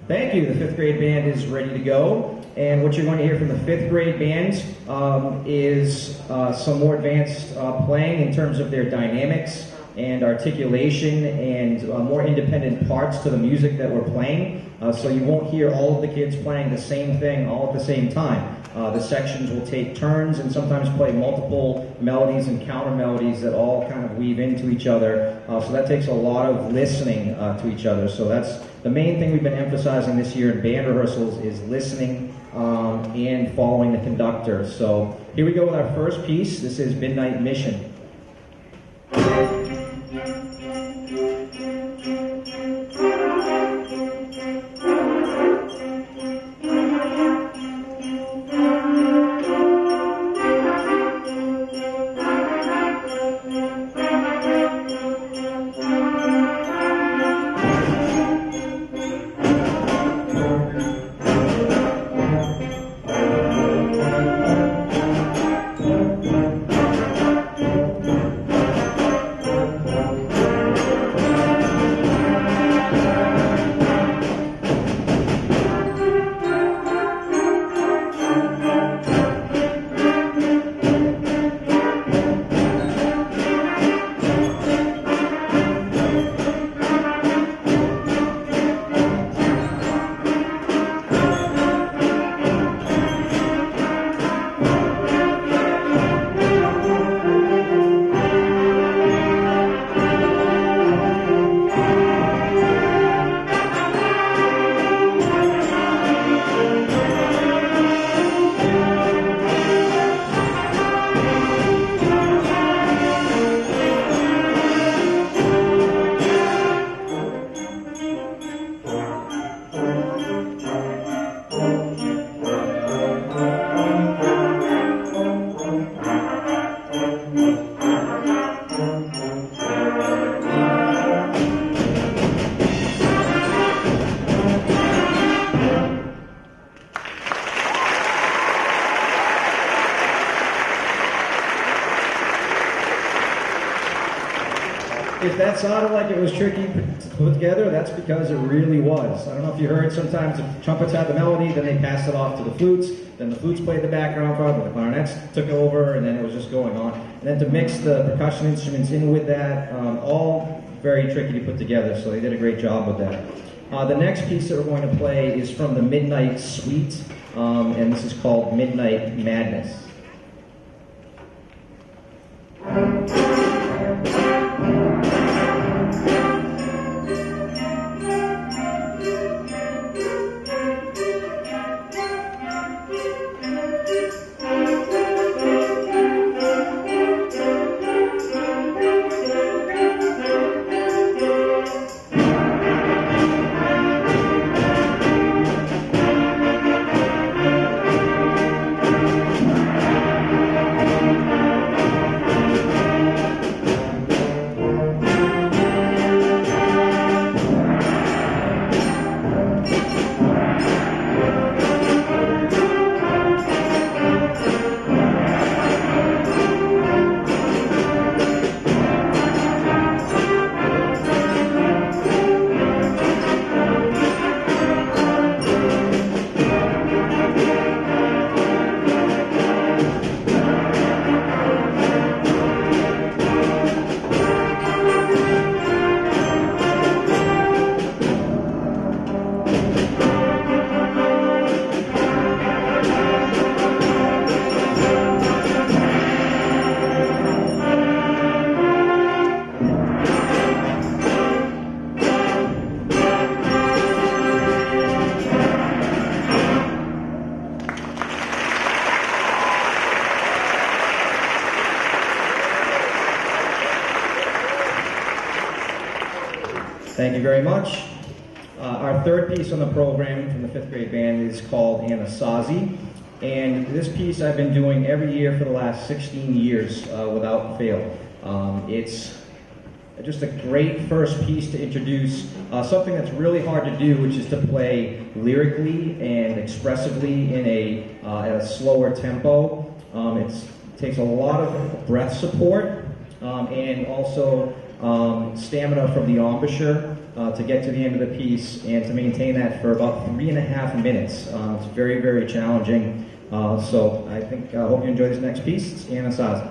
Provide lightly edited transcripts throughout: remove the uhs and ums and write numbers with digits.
Thank you. The fifth grade band is ready to go. And what you're going to hear from the fifth grade band is some more advanced playing in terms of their dynamics and articulation and more independent parts to the music that we're playing. So you won't hear all of the kids playing the same thing all at the same time. The sections will take turns and sometimes play multiple melodies and counter melodies that all kind of weave into each other. So that takes a lot of listening to each other. So that's the main thing we've been emphasizing this year in band rehearsals is listening and following the conductor. So here we go with our first piece. This is Midnight Mission. If that sounded like it was tricky to put together, that's because it really was. I don't know if you heard, sometimes the trumpets had the melody, then they passed it off to the flutes, then the flutes played the background for it, the clarinets took over, and then it was just going on. And then to mix the percussion instruments in with that, all very tricky to put together, so they did a great job with that. The next piece that we're going to play is from the Midnight Suite, and this is called Midnight Madness. Thank you very much. Our third piece on the program from the fifth grade band is called Anasazi. And this piece I've been doing every year for the last 16 years without fail. It's just a great first piece to introduce something that's really hard to do, which is to play lyrically and expressively in at a slower tempo. It takes a lot of breath support and also stamina from the embouchure to get to the end of the piece and to maintain that for about 3.5 minutes. It's very, very challenging. So I think, I hope you enjoy this next piece. It's Anasazi.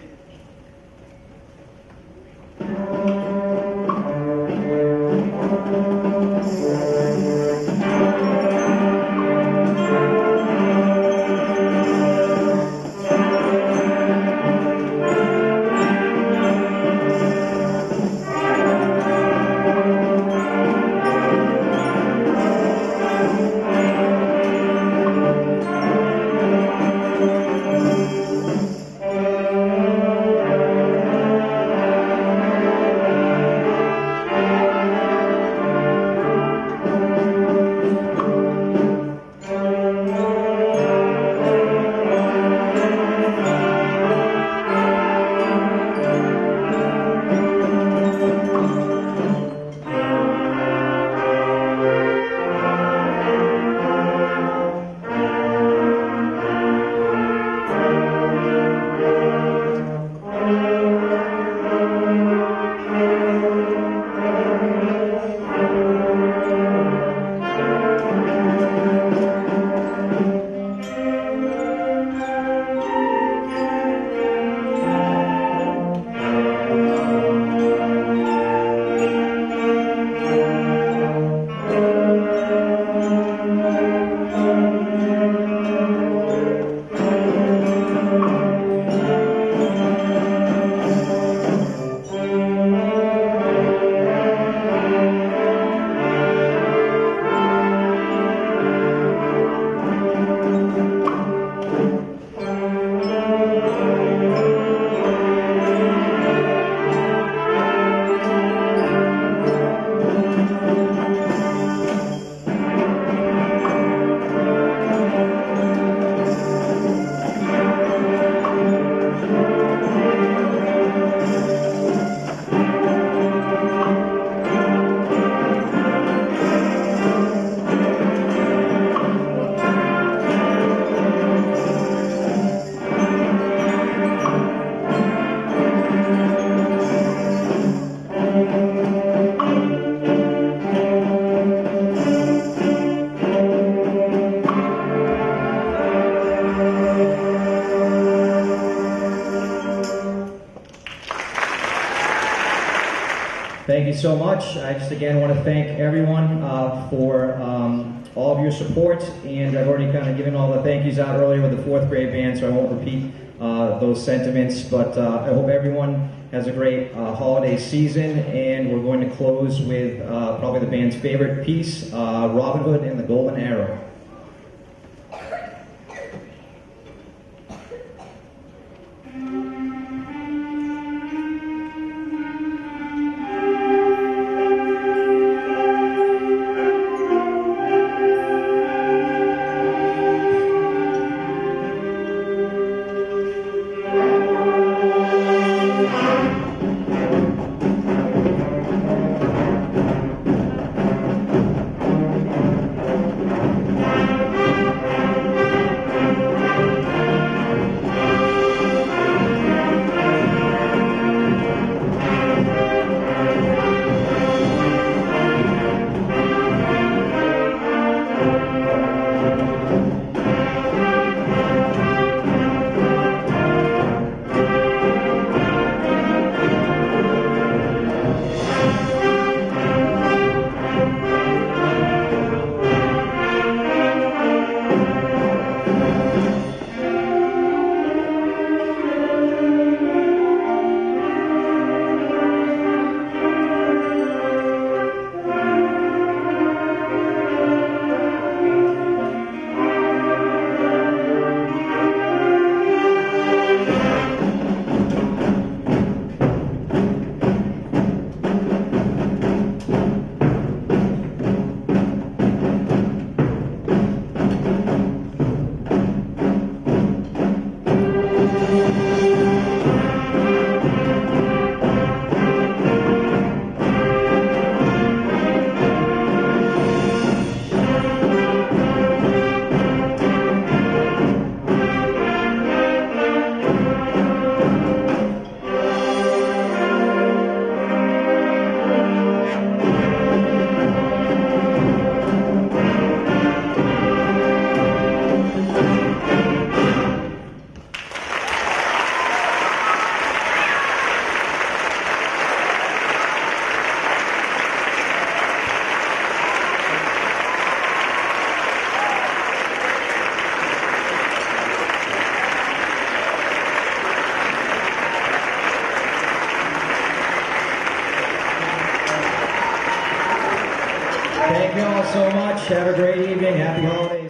Thank you so much. I just again want to thank everyone for all of your support, and I've already kind of given all the thank yous out earlier with the 4th grade band, so I won't repeat those sentiments, but I hope everyone has a great holiday season, and we're going to close with probably the band's favorite piece, Robin Hood and the Golden Arrow. all so much. Have a great evening. Happy holidays.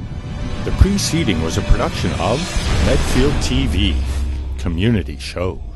The preceding was a production of Medfield TV, Community Show.